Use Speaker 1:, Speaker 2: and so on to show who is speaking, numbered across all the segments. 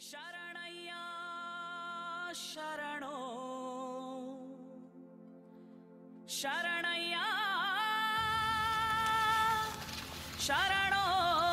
Speaker 1: ಶರಣಯ್ಯ ಶರಣೋ ಶರಣಯ್ಯ ಶರಣೋ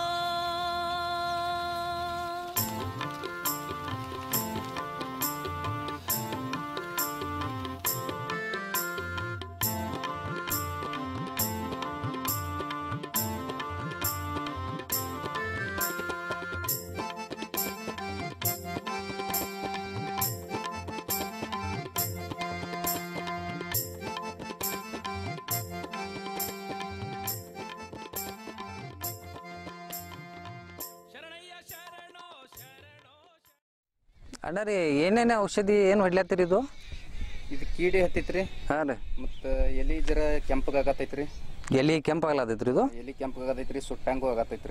Speaker 2: ಅಣ್ಣ ರೀ ಏನೇನು ಔಷಧಿ ಏನು ಹೊಡ್ಲತ್ತೀರಿ ಇದು
Speaker 3: ಇದು ಕೀಡಿ ಹತ್ತೈತ್ರಿ.
Speaker 2: ಹಾಂ ರೀ.
Speaker 3: ಮತ್ತು ಎಲಿ ಜರ ಕೆಂಪಗಾಗತೈತ್ರಿ.
Speaker 2: ಎಲಿ ಕೆಂಪಾಗ್ಲತ್ತೈತ್ರಿ ಇದು
Speaker 3: ಎಲಿ ಕೆಂಪಗಾಗತೈತ್ರಿ, ಸುಟ್ಟಂಗೂ ಆಗತೈತ್ರಿ.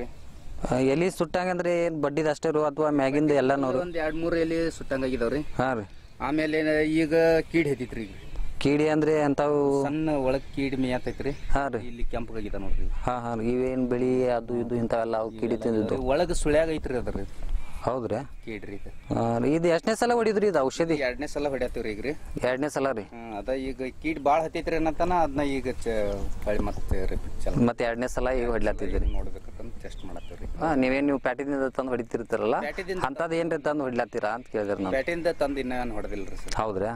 Speaker 2: ಎಲಿ ಸುಟ್ಟಂಗಂದ್ರೆ ಏನು ಬಡ್ಡಿದ ಅಷ್ಟೇ ರೀ ಅಥವಾ ಮ್ಯಾಗಿಂದ ಎಲ್ಲನೂರು?
Speaker 3: ಒಂದು 2-3 ಎಲಿ ಸುಟ್ಟಂಗಾಗಿದಾವ್ರಿ.
Speaker 2: ಹಾಂ ರೀ.
Speaker 3: ಆಮೇಲೆ ಈಗ ಕೀಡಿ ಹತ್ತೈತ್ರಿ. ಈಗ
Speaker 2: ಕೀಡಿ ಅಂದ್ರೆ ಎಂತಾವು?
Speaker 3: ಸಣ್ಣ ಒಳಗೆ ಕೀಡಿ ಮೇಯತೈತ್ರಿ.
Speaker 2: ಹಾಂ ರೀ.
Speaker 3: ಇಲ್ಲಿ ಕೆಂಪಗಾಗಿದ ನೋಡ್ರಿ.
Speaker 2: ಹಾಂ ಹಾಂ. ಇವೇನು ಬೆಳಿ ಅದು ಇದು ಇಂಥವೆಲ್ಲ ಅವು ಕೀಡಿ ತಿಂದಿದ್ದು
Speaker 3: ಒಳಗೆ ಸುಳ್ಯಾಗ ಐತ್ರಿ ಅದ್ರಿ.
Speaker 2: ಹೌದ್ರಿ.
Speaker 3: ಕೀಡ್ರಿ ಇದು.
Speaker 2: ಇದು ಎಷ್ಟನೇ ಸಲ ಹೊಡಿದ್ರಿ ಇದು ಔಷಧಿ?
Speaker 3: 2ನೇ ಸಲ ಹೊಡ್ಯಾತೀವ್ರಿ ಈಗ್ರಿ.
Speaker 2: 2ನೇ ಸಲ ರೀ.
Speaker 3: ಅದ ಈಗ ಕೀಡ್ ಭಾಳ ಹತ್ತೈತ್ರಿ ಅನ್ನತಾನ ಅದನ್ನ ಈಗ ಹೊಳಿ ಮತ್ತೆ ರಿಪೀಟ್ ಚಲ
Speaker 2: ಮತ್ತೆ 2ನೇ ಸಲ ಈಗ ಹೊಡ್ಲತ್ತಿದ್ದೀರಿ.
Speaker 3: ನೋಡ್ಬೇಕಂತ ಟೆಸ್ಟ್ ಮಾಡತ್ತೀವ್ರಿ.
Speaker 2: ನೀವು ಪ್ಯಾಟಿನಿಂದ ತಂದು ಹೊಡಿತಿರ್ತಾರಲ್ಲ ಅಂಥದ್ದು ಏನ್ರಿ ತಂದು ಹೊಡ್ಲತ್ತೀರಾ ಅಂತ ಕೇಳಿದ್ರಿ ನಾನು.
Speaker 3: ಪ್ಯಾಟಿಂದ ತಂದು ಇನ್ನೇನು ಹೊಡೆದಿಲ್ರಿ ಸರ್.
Speaker 2: ಹೌದ್ರಾ?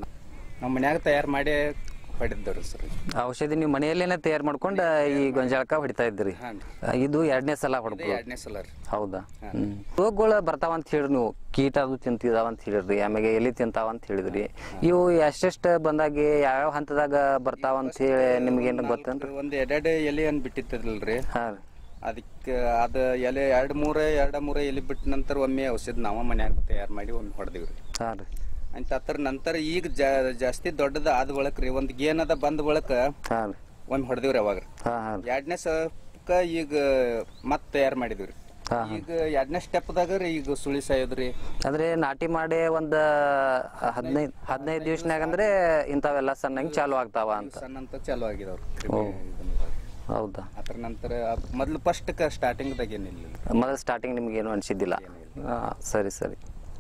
Speaker 3: ನಮ್ಮ ಮನ್ಯಾಗ ತಯಾರು ಮಾಡಿ ಹೊಡಿದ್ದವ್ರಿ ಸರ್.
Speaker 2: ಔಷಧಿ ನೀವು ಮನೆಯಲ್ಲೇನೆ ತಯಾರು ಮಾಡ್ಕೊಂಡು ಈ ಗೊಂಜಾಳಕ್ಕ ಹೊಡಿತಾ ಇದ್ರಿ. ಇದು 2ನೇ ಸಲ ಹೊಡ್ಕೊ.
Speaker 3: 2ನೇ ಸಲ ರೀ.
Speaker 2: ಹೌದಾ? ರೋಗಗಳು ಬರ್ತಾವ ಅಂತ ಹೇಳ್ರಿ ನೀವು. ಕೀಟ ಅದು ತಿಂತಿದಾವ ಅಂತ ಹೇಳಿದ್ರಿ, ಆಮೇಲೆ ಎಲಿ ತಿಂತಾವ ಅಂತ ಹೇಳಿದ್ರಿ. ಇವು ಎಷ್ಟೆಷ್ಟು ಬಂದಾಗ ಯಾವ ಹಂತದಾಗ ಬರ್ತಾವ ಅಂತ ಹೇಳಿ ನಿಮ್ಗೇನು ಗೊತ್ತೇನ್ರಿ?
Speaker 3: ಒಂದು 2 ಎಲೆ ಅನ್ ಬಿಟ್ಟಿತ್ತಲ್ರಿ.
Speaker 2: ಹಾ ರೀ.
Speaker 3: ಅದಕ್ಕೆ ಅದು ಎಲೆ 2-3 ಎಲೆ ಬಿಟ್ಟ ನಂತರ ಒಮ್ಮೆ ಔಷಧ ನಾವ ಮನ್ಯಾಗ ತಯಾರು ಮಾಡಿ ಒಮ್ಮೆ ಹೊಡೆದಿವ್ರಿ.
Speaker 2: ಹಾ ರೀ.
Speaker 3: ಅಂತ ಅದ್ರ ನಂತರ ಈಗ ಜಾಸ್ತಿ ದೊಡ್ಡದ ಆದ ಬಳಕ ರೀ ಒಂದು ಗೇನದ ಬಂದ ಬಳಕ ಒಮ್ಮೆ ಹೊಡೆದಿವ್ರಿ ಅವಾಗ. 2ನೇ ಸಲಕ್ಕ ಈಗ ಮತ್ತೆ ತಯಾರು ಮಾಡಿದಿವ್ರಿ. ಈಗ 2ನೇ ಸ್ಟೆಪ್ದಾಗ ರೀ ಈಗ ಸುಳಿ ಸಾಯೋದ್ರಿ.
Speaker 2: ಅಂದ್ರೆ ನಾಟಿ ಮಾಡಿ ಒಂದ್ 15 ದಿವಸನಾಗ ಅಂದ್ರೆ ಇಂಥವೆಲ್ಲ ಸಣ್ಣಂಗೆ ಚಾಲು ಆಗ್ತಾವ ಅಂತ.
Speaker 3: ಸಣ್ಣ ಅಂತ ಚಾಲು ಆಗಿದವ್ರಿ.
Speaker 2: ಹೌದಾ?
Speaker 3: ಅದ್ರ ನಂತರ ಮೊದ್ಲು ಫಸ್ಟ್ ಸ್ಟಾರ್ಟಿಂಗ್ದಾಗ ಏನಿಲ್ಲ.
Speaker 2: ಮೊದಲು ಸ್ಟಾರ್ಟಿಂಗ್ ನಿಮ್ಗೆ ಏನು ಅನ್ಸಿದ್ದಿಲ್ಲ? ಸರಿ ಸರಿ.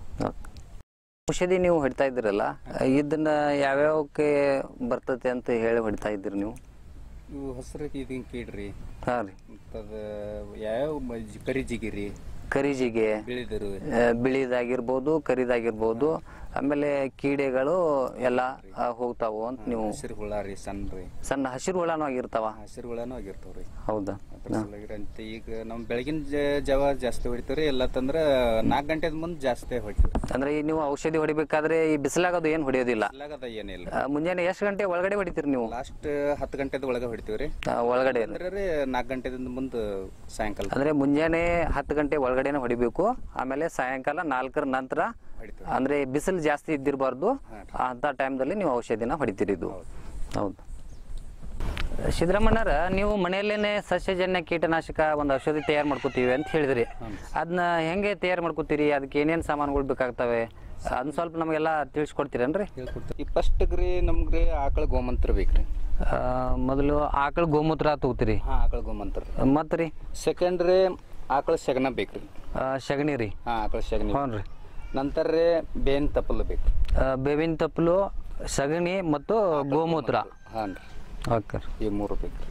Speaker 2: ಔಷಧಿ ನೀವು ಹೊಡಿತಾ ಇದ್ದೀರಲ್ಲ, ಇದನ್ನ ಯಾವ್ಯಾವಕ್ಕೆ ಬರ್ತತೆ ಅಂತ ಹೇಳಿ ಹೊಡಿತಾ ಇದ್ದೀರಿ ನೀವು?
Speaker 3: ಇವು ಹಸ್ರು ಇದನ್ ಕೀಡ್ರಿ.
Speaker 2: ಹಾ ರೀ.
Speaker 3: ಮತ್ತದ ಯಾವ ಕರಿಜಿಗಿರಿ,
Speaker 2: ಕರಿಜಿಗೆ, ಬಿಳಿದಾಗಿರ್ಬೋದು, ಕರಿದಾಗಿರ್ಬೋದು. ಆಮೇಲೆ ಕೀಡೆಗಳು ಎಲ್ಲ ಹೋಗ್ತಾವು ಅಂತ ನೀವು.
Speaker 3: ಹಸಿರು ಹುಳ ರೀ,
Speaker 2: ಸಣ್ಣ ಹಸಿರು ಹುಳನೂ ಆಗಿರ್ತಾವ.
Speaker 3: ಹಸಿರು ಹುಳನೂ ಆಗಿರ್ತಾವ್ರಿ.
Speaker 2: ಹೌದಾ?
Speaker 3: ಅಂತ ಈಗ ನಮ್ ಬೆಳಗಿನ ಜಾವ ಜಾಸ್ತಿ ಹೊಡಿತೀವ್ರಿ. ಎಲ್ಲ ತಂದ್ರ 4 ಗಂಟೆ ಮುಂದೆ ಜಾಸ್ತಿ ಹೊಡಿತೀವಿ.
Speaker 2: ಅಂದ್ರೆ ನೀವು ಔಷಧಿ ಹೊಡಿಬೇಕಾದ್ರೆ ಈ ಬಿಸಿಲಾಗದು ಏನ್ ಹೊಡಿಯೋದಿಲ್ಲ?
Speaker 3: ಏನಿಲ್ಲ.
Speaker 2: ಮುಂಜಾನೆ ಎಷ್ಟು ಗಂಟೆ ಒಳಗಡೆ ಹೊಡಿತೀರಿ ನೀವು?
Speaker 3: ಲಾಸ್ಟ್ 10 ಗಂಟೆದ ಒಳಗೆ ಹೊಡಿತೀವ್ರಿ.
Speaker 2: ಒಳಗಡೆ
Speaker 3: ಅಂದ್ರೆ 4 ಗಂಟೆದಿಂದ ಮುಂದೆ ಸಾಯಂಕಾಲ.
Speaker 2: ಅಂದ್ರೆ ಮುಂಜಾನೆ 10 ಗಂಟೆ ಒಳಗಡೆನೆ ಹೊಡಿಬೇಕು. ಆಮೇಲೆ ಸಾಯಂಕಾಲ 4ರ ನಂತರ, ಅಂದ್ರೆ ಬಿಸಿಲು ಜಾಸ್ತಿ ಇದ್ದಿರಬಾರ್ದು ಅಂತ ಟೈಮ್ದಲ್ಲಿ ನೀವು ಔಷಧಿನ ಹೊಡಿತೀರಿ. ಇದು ಹೌದು. ಸಿದ್ದರಾಮಣ್ಣರ, ನೀವು ಮನೆಯಲ್ಲೇನೆ ಸಸ್ಯಜನ್ಯ ಕೀಟನಾಶಕ ಒಂದು ಔಷಧಿ ತಯಾರು ಮಾಡ್ಕೋತೀವಿ ಅಂತ ಹೇಳಿದ್ರಿ. ಅದನ್ನ ಹೆಂಗೆ ತಯಾರು ಮಾಡ್ಕೋತೀರಿ? ಅದಕ್ಕೆ ಏನೇನು ಸಾಮಾನುಗಳು ಬೇಕಾಗ್ತವೆ ಅದನ್ನ ಸ್ವಲ್ಪ ನಮಗೆಲ್ಲ ತಿಳಿಸ್ಕೊಡ್ತೀರೇನ್ರಿ?
Speaker 3: ಫಸ್ಟ್ಗ್ರಿ ನಮ್ಗ್ರಿ ಆಕಳ ಗೋಮಂತ್ರ ಬೇಕ್ರಿ.
Speaker 2: ಮೊದಲು ಆಕಳ ಗೋಮೂತ್ರ ತಗೋತೀರಿ?
Speaker 3: ಆಕಳ ಗೋಮಂತ್ರ.
Speaker 2: ಮತ್ತೆ ರೀ?
Speaker 3: ಸೆಕೆಂಡ್ ರೀ ಆಕಳ ಸಗಣ ಬೇಕ್ರಿ.
Speaker 2: ಸಗಣಿ ರೀ?
Speaker 3: ಆಕಳ ಸಗಣಿ.
Speaker 2: ಹ್ಞೂ ರೀ.
Speaker 3: ನಂತರ ರೀ ಬೇವಿನ ತಪ್ಪಲು ಬೇಕು.
Speaker 2: ಬೇವಿನ ತಪ್ಪಲು, ಸಗಣಿ ಮತ್ತು ಗೋಮೂತ್ರ.
Speaker 3: ಹಾಂ ರೀ.
Speaker 2: ಓಕೆ.
Speaker 3: ಈ 3 ಬೇಕು.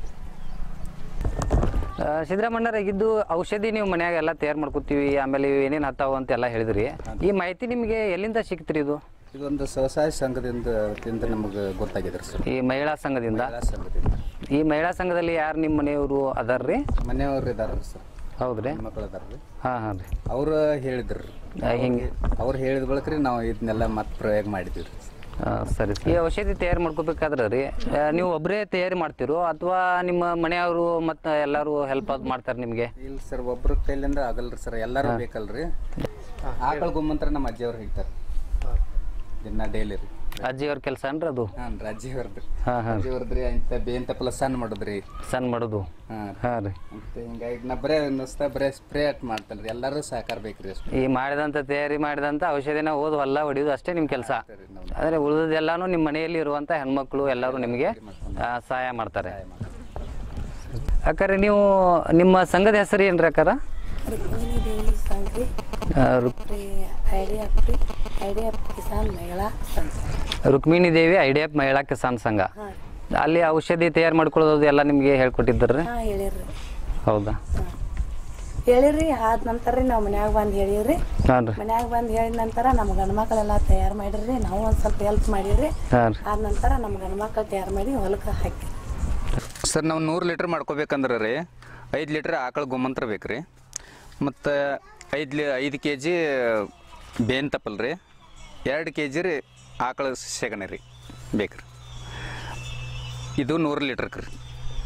Speaker 2: ಸಿದ್ದರಾಮಣ್ಣರ, ಇದು ಔಷಧಿ ನೀವು ಮನ್ಯಾಗ ಎಲ್ಲ ತಯಾರು ಮಾಡ್ಕೋತೀವಿ, ಆಮೇಲೆ ಏನೇನು ಹತ್ತಾವ ಅಂತ ಎಲ್ಲ ಹೇಳಿದ್ರಿ. ಈ ಮಾಹಿತಿ ನಿಮಗೆ ಎಲ್ಲಿಂದ ಸಿಕ್ತ್ರಿ?
Speaker 3: ಇದೊಂದು ಸ್ವಸಹಾಯ ಸಂಘದಿಂದ ನಮಗೆ ಗೊತ್ತಾಗಿದ್ರಿ ಸರ್.
Speaker 2: ಈ ಮಹಿಳಾ ಸಂಘದಿಂದ? ಈ ಮಹಿಳಾ ಸಂಘದಲ್ಲಿ ಯಾರು ನಿಮ್ಮ ಮನೆಯವರು ಅದಾರ್ರಿ?
Speaker 3: ಮನೆಯವರು ಇದಾರ ಸರ್.
Speaker 2: ಹೌದ್ರಿ?
Speaker 3: ಮಕ್ಕಳು ಅದಾರ್ರಿ.
Speaker 2: ಹಾಂ ರೀ.
Speaker 3: ಅವ್ರು ಹೇಳಿದ್ರಿ. ಹಿಂಗೆ ಅವ್ರು ಹೇಳಿದ ಬಳಕ ರೀ ನಾವು ಇದನ್ನೆಲ್ಲ ಮತ್ತೆ ಪ್ರಯೋಗ ಮಾಡಿದ್ವಿ ರೀ.
Speaker 2: ಸರಿ. ಈ ಔಷಧಿ ತಯಾರು ಮಾಡ್ಕೋಬೇಕಾದ್ರೆ ರೀ ನೀವು ಒಬ್ಬರೇ ತಯಾರು ಮಾಡ್ತೀರೋ ಅಥವಾ ನಿಮ್ಮ ಮನೆಯವರು ಮತ್ತು ಎಲ್ಲರೂ ಹೆಲ್ಪ್ ಮಾಡ್ತಾರೆ ನಿಮಗೆ?
Speaker 3: ಇಲ್ಲ ಸರ್, ಒಬ್ಬರ ಕೈಲಿಂದ ಆಗಲ್ರಿ ಸರ್, ಎಲ್ಲರೂ ಬೇಕಲ್ರಿ. ಆಕಳ ಗೋಮಂತ್ರ ನಮ್ಮ ಅಜ್ಜಿಯವ್ರು ಹೇಳ್ತಾರೆ ದಿನ ಡೈಲಿ ರೀ.
Speaker 2: ಅಜ್ಜಿಯವ್ರ ಕೆಲಸ ಅನ್ರಿ ಅದು?
Speaker 3: ಹಾಂ ರೀ, ಅಜ್ಜಿಯವ್ರದ್ದು. ಅಜ್ಜಿಯವ್ರದ್ರಿ ಅಂತ ಬೇವಿನ ತಪ್ಪಲ ಸಣ್ಣ ಮಾಡೋದ್ರಿ.
Speaker 2: ಸಣ್ಣ ಮಾಡೋದು? ಹಾಂ ರೀ.
Speaker 3: ಮತ್ತೆ ಹಿಂಗಾಗಿ ನಾ ಬರೇ ಸ್ಪ್ರೇ ಅಟ್ ಮಾಡ್ತಲ್ರಿ. ಎಲ್ಲರೂ ಸಹಕಾರ ಬೇಕ್ರಿ ಅಷ್ಟೇ.
Speaker 2: ಈ ಮಾಡಿದಂಥ ತಯಾರಿ ಮಾಡಿದಂಥ ಔಷಧಿನ ಓದು ಹೊಲ ಹೊಡಿಯೋದು ಅಷ್ಟೇ ನಿಮ್ಮ ಕೆಲಸ? ಅಂದರೆ ಉಳಿದೆಲ್ಲಾನು ನಿಮ್ಮ ಮನೆಯಲ್ಲಿ ಇರುವಂಥ ಹೆಣ್ಮಕ್ಳು ಎಲ್ಲರೂ ನಿಮಗೆ ಸಹಾಯ ಮಾಡ್ತಾರೆ. ಅಕ್ಕಾರೆ ನೀವು ನಿಮ್ಮ ಸಂಘದ ಹೆಸರು ಏನ್ರಿ ಅಕ್ಕಾರ?
Speaker 4: ಸಂಘ ರೀ ಐಡಿಯಾ ಕಿಸಾನ್ ಮಹಿಳಾ ಸಂಘ.
Speaker 2: ರುಕ್ಮಿಣಿ ದೇವಿ ಐಡಿಎಫ್ ಮಹಿಳಾ ಕಿಸಾನ್ ಸಂಘ. ಅಲ್ಲಿ ಔಷಧಿ ತಯಾರು ಮಾಡ್ಕೊಳ್ಳೋದು ಎಲ್ಲ ನಿಮಗೆ ಹೇಳ್ಕೊಟ್ಟಿದ್ರಿ?
Speaker 4: ಹಾಂ ಹೇಳಿರಿ.
Speaker 2: ಹೌದಾ?
Speaker 4: ಹೇಳಿರಿ. ಆದ ನಂತರ ರೀ ನಾವು ಮನ್ಯಾಗ ಬಂದು ಹೇಳಿವ್ರಿ. ಮನ್ಯಾಗ ಬಂದು ಹೇಳಿದ ನಂತರ ನಮ್ಮ ಗಂಡು ಮಕ್ಕಳೆಲ್ಲ ತಯಾರು ಮಾಡಿರಿ. ನಾವು ಒಂದು ಸ್ವಲ್ಪ ಹೆಲ್ಪ್ ಮಾಡಿರಿ. ಆದ ನಂತರ ನಮ್ಮ ಗಂಡು ಮಕ್ಕಳು ತಯಾರು ಮಾಡಿ ಹೊಲಕ್ಕೆ ಹಾಕಿ.
Speaker 3: ಸರ್ ನಾವು 100 ಲೀಟ್ರ್ ಮಾಡ್ಕೋಬೇಕಂದ್ರೆ ರೀ 5 ಲೀಟ್ರ್ ಆಕಳ ಗೋಮಂತ್ರ ಬೇಕು ರೀ, ಮತ್ತು 5 kg ಬೇನ್ ತಪ್ಪಲ್ ರೀ, 2 kg ರೀ ಆಕಳ ಸೆಗಣಿ ರೀ ಬೇಕು ರೀ. ಇದು 100 ಲೀಟ್ರ್ಗೆ ರೀ.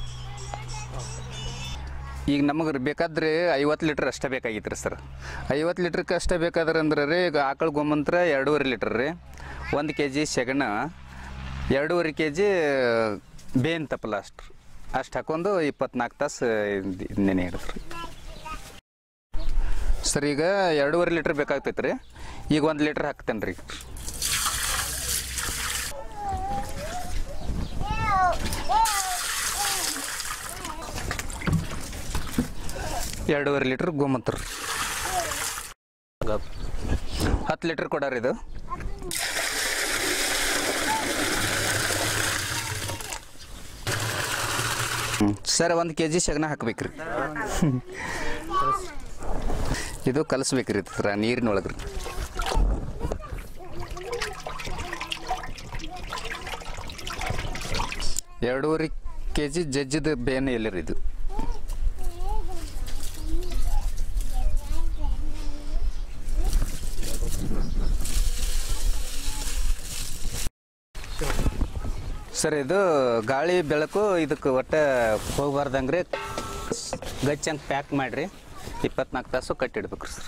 Speaker 3: ಈಗ ನಮಗೆ ಬೇಕಾದ್ರೆ 50 ಲೀಟ್ರ್ ಅಷ್ಟೇ ಬೇಕಾಗಿತ್ತು ರೀ ಸರ್. 50 ಲೀಟ್ರ್ಗೆ ಅಷ್ಟೇ ಬೇಕಾದ್ರೆ ಅಂದ್ರೆ ರೀ ಈಗ ಆಕಳ ಗೋಮಂತ್ರ 2.5 ಲೀಟ್ರ್ ರೀ, 1 kg ಸೆಗಣ, 2.5 kg ಬೇನ್ ತಪ್ಪಲ ಅಷ್ಟು ಹಾಕೊಂಡು 24 ತಾಸು ನೆನೆ ಹಿಡಿದ್ರಿ ಸರ್. ಈಗ 2.5 ಲೀಟ್ರ್ ಬೇಕಾಗ್ತೈತೆ ರೀ. ಈಗ 1 ಲೀಟ್ರ್ ಹಾಕ್ತೇನೆ ರೀ. 2.5 ಲೀಟ್ರ್ ಗೋಮೂತ್ರ, 10 ಲೀಟ್ರ್ ಕೊಡಾರಿ ಇದು. ಸರ್ 1 kg ಸಗಣ ಹಾಕ್ಬೇಕ್ರಿ. ಇದು ಕಲಸ್ಬೇಕ್ರಿ ಸರ್ ನೀರಿನೊಳಗ್ರಿ. ಎರಡೂವರೆ kg ಜಜ್ಜದ ಬೇನೆ ಎಲ್ಲರಿ ಇದು. ಸರ್ ಇದು ಗಾಳಿ ಬೆಳಕು ಇದಕ್ಕೆ ಒಟ್ಟು ಹೋಗ್ಬಾರ್ದಂಗ್ರಿ ಗಚ್ಚಂಗೆ ಪ್ಯಾಕ್ ಮಾಡಿರಿ. 24 ತಾಸು ಕಟ್ಟಿಡ್ಬೇಕ್ರಿ ಸರ್.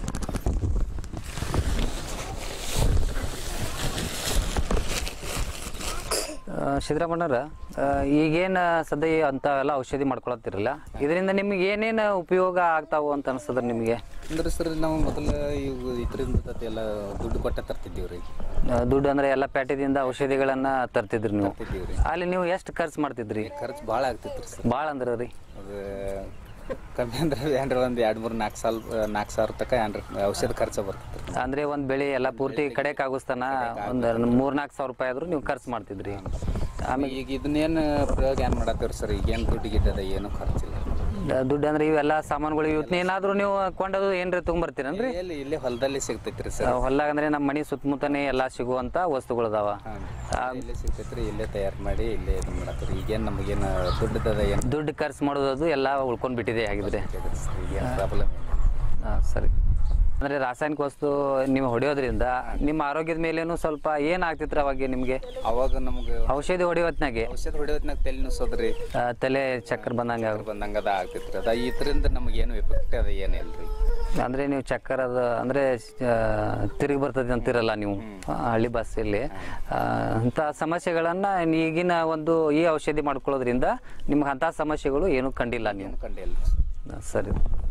Speaker 2: ಸಿದ್ದರಾಮಣ್ಣರ, ಈಗೇನು ಸದ್ಯ ಅಂಥವೆಲ್ಲ ಔಷಧಿ ಮಾಡ್ಕೊಳತ್ತಿರಲ್ಲ, ಇದರಿಂದ ನಿಮ್ಗೆ ಏನೇನು ಉಪಯೋಗ ಆಗ್ತಾವು ಅಂತ ಅನಿಸ್ತದ್ರಿ ನಿಮಗೆ?
Speaker 3: ಅಂದ್ರೆ ಸರ್ ನಾವು ಮೊದಲು ಇವು ಇದರಿಂದ ಎಲ್ಲ ದುಡ್ಡು ಕೊಟ್ಟ ತರ್ತಿದ್ದೀವಿ ರೀ.
Speaker 2: ದುಡ್ಡು ಅಂದ್ರೆ ಎಲ್ಲ ಪ್ಯಾಟಿದಿಂದ ಔಷಧಿಗಳನ್ನ ತರ್ತಿದ್ರಿ ನೀವು? ಅಲ್ಲಿ ನೀವು ಎಷ್ಟು ಖರ್ಚು ಮಾಡ್ತಿದ್ರಿ?
Speaker 3: ಖರ್ಚು ಭಾಳ ಆಗ್ತಿತ್ತು ಸರ್.
Speaker 2: ಭಾಳ ಅಂದ್ರೆ ರೀ
Speaker 3: ಅದು ಕಮ್ಮಿ ಅಂದ್ರೆ ಏನ್ರ ಒಂದು 2-3-4 ಸಾವಿರ ತನಕ ಏನ್ರ ಔಷಧ ಖರ್ಚು ಬರ್ತೈತೆ.
Speaker 2: ಅಂದ್ರೆ ಒಂದು ಬೆಳೆ ಎಲ್ಲ ಪೂರ್ತಿ ಕಡೆಕ್ ಆಗುಸ್ತಾನ ಒಂದು 3-4 ಸಾವಿರ ರೂಪಾಯಿ ಆದ್ರೂ ನೀವು ಖರ್ಚು ಮಾಡ್ತಿದ್ರಿ.
Speaker 3: ಆಮೇಲೆ ಈಗ ಇದನ್ನೇನು ಪ್ರಯೋಗ ಏನು ಮಾಡತ್ತೀರಿ ಸರ್? ಈಗ ಏನು ದುಡ್ಡು ಗಿಡ್ಡದ ಏನು ಖರ್ಚಿಲ್ಲ.
Speaker 2: ದುಡ್ಡು ಅಂದ್ರೆ ಇವೆಲ್ಲ ಸಾಮಾನುಗಳು ಇವತ್ತೇನಾದ್ರೂ ನೀವು ಕೊಂಡದು ಏನ್ರಿ ತೊಗೊಂಬರ್ತೀರನ್ರಿ?
Speaker 3: ಇಲ್ಲೇ ಹೊಲದಲ್ಲಿ ಸಿಗ್ತೈತ್ರಿ ಸರ್.
Speaker 2: ಹೊಲ್ದಾಗ ಅಂದ್ರೆ ನಮ್ಮ ಮನೆ ಸುತ್ತಮುತ್ತನೇ ಎಲ್ಲ ಸಿಗುವಂತ ವಸ್ತುಗಳು ಅದಾವ.
Speaker 3: ಇಲ್ಲೇ ಸಿಗ್ತೈತ್ರಿ, ಇಲ್ಲೇ ತಯಾರು ಮಾಡಿ ಇಲ್ಲೇ ಇದು ಮಾಡತ್ತೀರಿ. ಈಗೇನು ನಮಗೇನು ದುಡ್ಡದ ಏನು
Speaker 2: ದುಡ್ಡು ಖರ್ಚು ಮಾಡೋದು ಎಲ್ಲ ಉಳ್ಕೊಂಡು ಬಿಟ್ಟಿದೆ ಆಗಿದ್ರೆ.
Speaker 3: ಈಗೇನು ಪ್ರಾಬ್ಲಮ್.
Speaker 2: ಹಾಂ ಸರಿ. ಅಂದರೆ ರಾಸಾಯನಿಕ ವಸ್ತು ನೀವು ಹೊಡೆಯೋದ್ರಿಂದ ನಿಮ್ಮ ಆರೋಗ್ಯದ ಮೇಲೇನು ಸ್ವಲ್ಪ ಏನಾಗ್ತಿತ್ತು ಅವಾಗ ನಿಮಗೆ?
Speaker 3: ಅವಾಗ ನಮ್ಗೆ
Speaker 2: ಔಷಧಿ ಹೊಡೆಯೋತ್ನಾಗೆ
Speaker 3: ತಲೆ ನುಸೋದ್ರಿ,
Speaker 2: ತಲೆ ಚಕ್ಕರ್ ಬಂದಂಗೆ
Speaker 3: ಅದ ಆಗ್ತಿತ್ತು. ಅದ ಇದರಿಂದ ನಮಗೇನು ಎಫೆಕ್ಟ್ ಅದ ಏನಿಲ್ರಿ.
Speaker 2: ಅಂದರೆ ನೀವು ಚಕ್ಕರ್ ಅದು ಅಂದರೆ ತಿರುಗಿ ಬರ್ತದೆ ಅಂತಿರಲ್ಲ ನೀವು ಹಳ್ಳಿ ಬಸ್ಸಲ್ಲಿ. ಅಂಥ ಸಮಸ್ಯೆಗಳನ್ನು ಈಗಿನ ಒಂದು ಈ ಔಷಧಿ ಮಾಡ್ಕೊಳ್ಳೋದ್ರಿಂದ ನಿಮ್ಗೆ ಅಂಥ ಸಮಸ್ಯೆಗಳು ಏನೂ ಕಂಡಿಲ್ಲ ನೀವು?
Speaker 3: ಕಂಡಿಲ್ಲ.
Speaker 2: ಸರಿ.